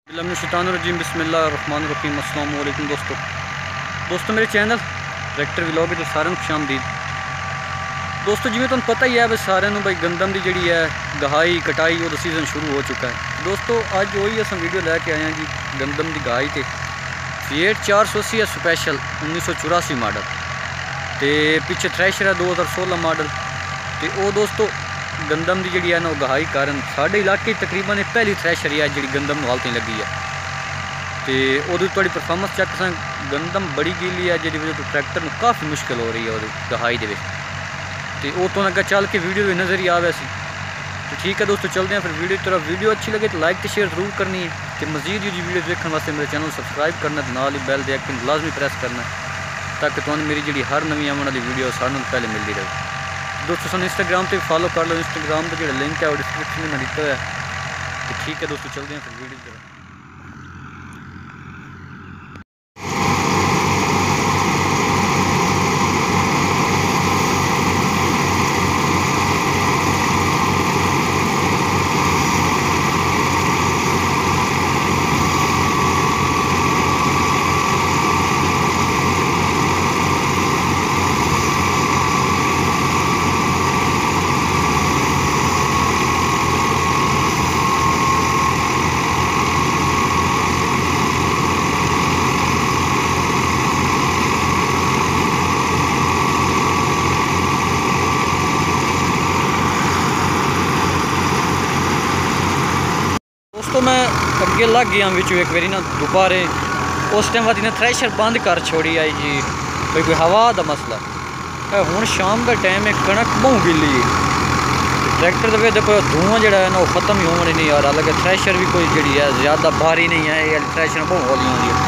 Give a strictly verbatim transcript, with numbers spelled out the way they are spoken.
बिस्मिल्लाहिर्रहमानिर्रहीम बिस्मिल्लाहिर्रहमानिर्रहीम। अस्सलाम वालेकुम दोस्तों दोस्तों मेरे चैनल ट्रैक्टर व्लॉग तो सारे खुशामदीद दोस्तों। जिवें तुहानूं पता ही है बस सारे भाई गंदम की जी है गहाई कटाई वो सीजन शुरू हो चुका है दोस्तों। अज वही अस वीडियो लैके आए हैं जी गंदम की गहाई से फिएट चार सौ अस्सी है स्पैशल उन्नीस सौ चौरासी मॉडल तो पिछे थ्रैशर है दो हज़ार सोलह मॉडल। तो वो दोस्तों गंदम की जी है ना गहाई कारण साढ़े इलाके तकरीबन पहली थ्रैशर है जी गंदम हालतें लगी है। तो उदू थोड़ी परफॉर्मेंस चेक करें गंदम बड़ी गीली है जिसकी वजह तो ट्रैक्टर में काफ़ी मुश्किल हो रही है वो गहाई के। तो वो तो अगर चल के वीडियो भी नज़र ही आ वैसी तो ठीक है दोस्तों चलते हैं फिर वीडियो की तरफ। वीडियो अच्छी लगे तो लाइक तो शेयर जरूर करनी है तो मजीद जी वीडियो देखने वास्ते मेरे चैनल सब्सक्राइब करना तो नाल ही बैल दे आइकन लाजमी प्रेस करना ताकि तुहानूं मेरी जी हर नवी आने वाली वीडियो सारे पहले मिलती रहे। दोस्तों सू इंस्टाग्राम पर फॉलो कर लो, इंस्टाग्राम का जो लिंक है वो डिस्क्रिप्शन में दिता है। तो ठीक है दोस्तों चलते हैं फिर वीडियो की तरफ। दोस्तों मैं अगे लग गया बिच एक बारी ना दोबारे उस टाइम बाद इन्हें थ्रैशर बंद कर छोड़ी आई जी कोई कोई हवा का मसला है। हुण शाम का टाइम है कणक बहुत गिली है ट्रैक्टर के देखो धुआं जो है ना वो खत्म ही होने नहीं आ रहा। हालांकि थ्रैशर भी कोई जी है ज़्यादा भारी नहीं है, ये थ्रैशर बहुत हौली होंगी